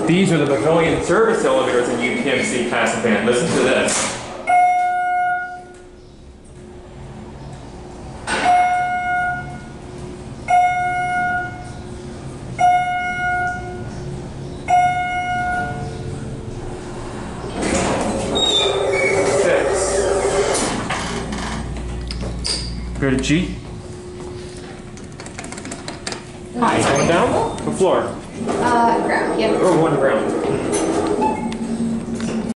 These are the Pavilion service elevators in UPMC Casapan. Listen to this. Go to G. Hi, going down? The floor. Ground, yeah. Or one ground.